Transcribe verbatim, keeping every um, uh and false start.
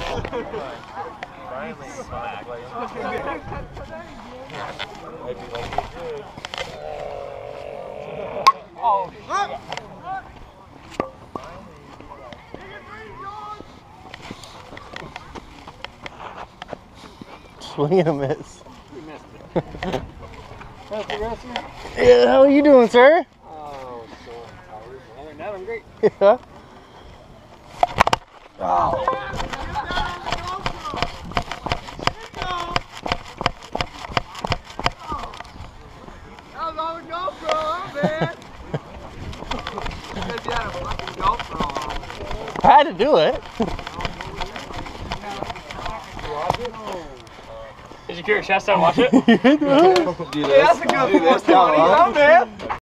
Finally, smack. Oh, Swing and a miss. you missed it. That's the rest of you? Yeah, how are you doing, sir? Oh, so tired. Other than that, I'm great. Yeah. Oh. That was on the GoPro, huh, man? Because you had a fucking GoPro on. I had to do it. Did you curious chest out and watch it? You did, Hey, that's a good one, man.